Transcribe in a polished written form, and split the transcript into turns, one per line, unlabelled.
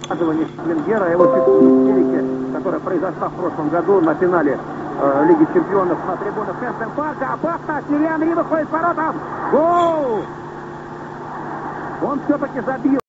Венгера, его истерике, которая произошла в прошлом году на финале Лиги Чемпионов на трибунах Хэмптон Парка. Опасно! Тири Анри выходит с воротом! Гол! Он все-таки забил.